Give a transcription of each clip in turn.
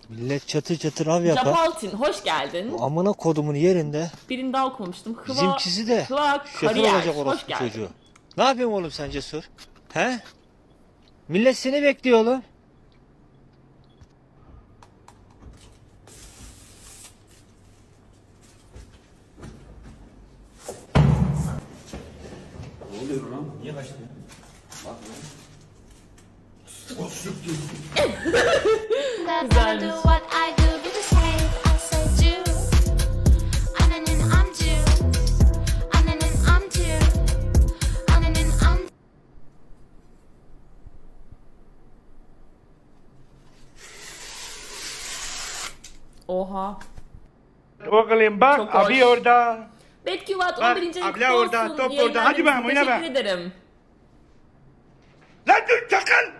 Millet çatır çatır av yapar. Jabaltin hoş geldin. Bu amına kodumun yerinde. Birini daha okumamıştım. Bizimkisi de şoför olacak orospu çocuğu. Ne yapayım oğlum sen Cesur? He? Millet seni bekliyor oğlum. Ne oluyor lan? Niye kaçtın? Bak Güzelmiş. Oha. Oğlum bak abi orada. Betkivat Bak, 11. ayın abla kutlu orada, olsun. top İyi orada. Hadi eğlenceler. bakalım, oyna Teşekkür be. ederim. Lan dur çakal.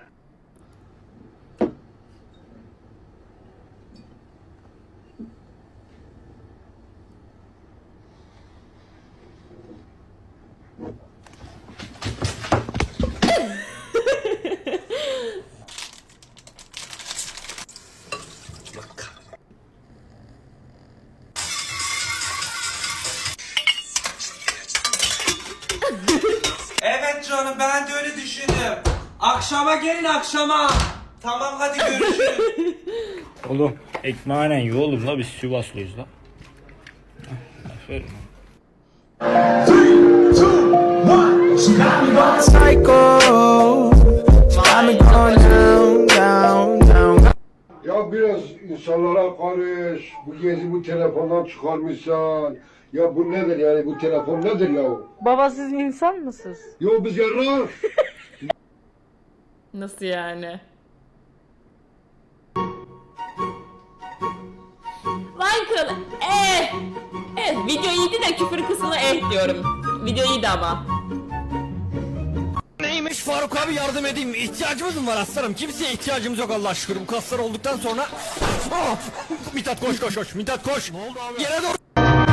Evet canım, ben de öyle düşündüm. Akşama gelin, akşama. Tamam, hadi görüşürüz. Oğlum ekmeğine yiyor oğlum la, biz Sivaslıyız la. Aferin. Ya biraz insanlara karış, bu gezi bu telefondan çıkarmışsan. Ya bu nedir yani, bu telefon nedir ya? Baba siz insan mısınız? Yo biz yarrar. Nasıl yani? Vay kralı. Evet, video iyiydi de küfür kısmına diyorum. Video iyiydi ama. Neymiş Faruk abi, yardım edeyim. İhtiyacımız mı var aslanım? Kimseye ihtiyacımız yok Allah şükür. Bu kaslar olduktan sonra... Oh! Mithat koş koş koş. Mithat koş. Ne oldu abi? Yere doğru.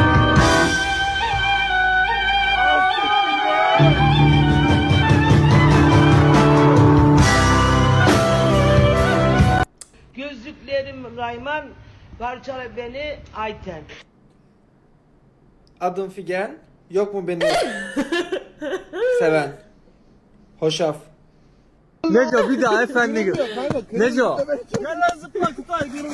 Gözlüklerim Rayman, parçala beni Ayten. Adım Figen. Yok mu beni seven? Hoşaf. Neco bir daha efendi. Neco. Gel lan zıpla kutay diyorum.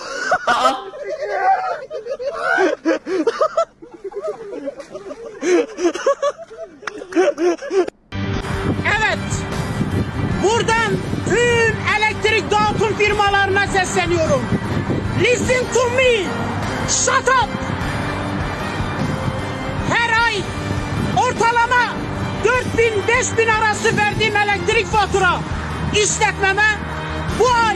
Evet. Buradan tüm elektrik dağıtım firmalarına sesleniyorum. Listen to me. Shut up. Her ay ortalama 4000-5000 arası verdiğim elektrik fatura işletmeme bu ay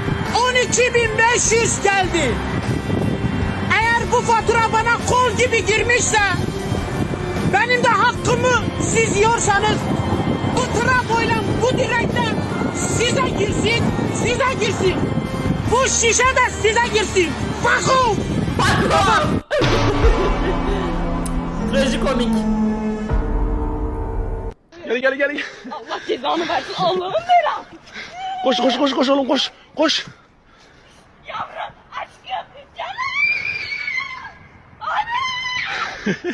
12.500 geldi. Eğer bu fatura bana kol gibi girmişse, benim de hakkımı siz yiyorsanız, bu trafoyla bu direkten size girsin, size girsin. Bu şişe de size girsin. Bakın. Bakın. Trajikomik. Gel. Allah cezanı versin, Allah'ım belası. Koş oğlum koş. Koş. Yavrum, aşkım, canım. Anne.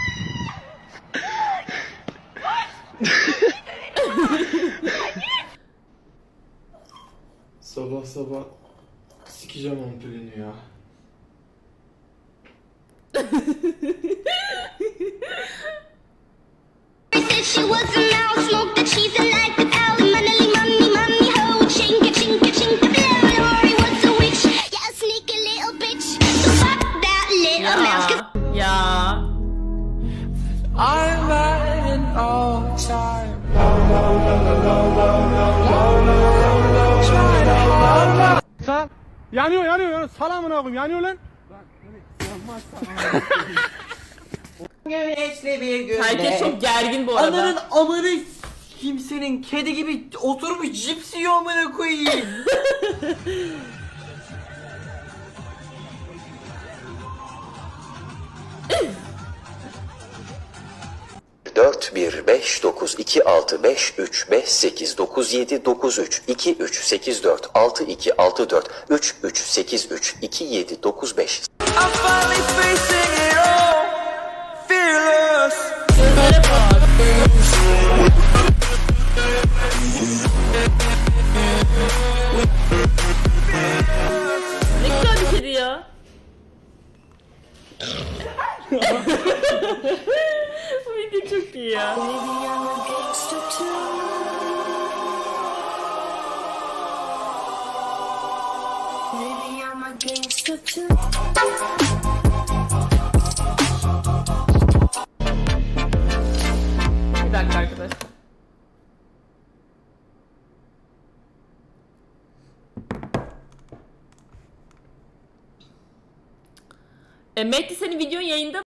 Sabah sikeceğim ampulünü ya. She was a mouse, smoked the cheese and like the owl. Money, ho, chinka, blow. Lori was a witch, yeah, a sneaky little bitch. So fuck that little mouse. Ya. I'm riding all time. Sal. Yanıyor. Salamına koyayım. Yanıyor lan. Güneşli bir günde. Herkes çok gergin bu arada. Ananın amını kimsenin kedi gibi oturmuş cips yiyor amına koyayım. 4 4 1 5 9 2 6 5 3 5 8 9 7 9 3 2 3 8 4 6 2 6 4 3 3 8 3 2 7 9 5. Ne güzel bir şeydi ya. Bu video çok iyi ya. Bir dakika arkadaşlar. Mehdi, senin videon yayında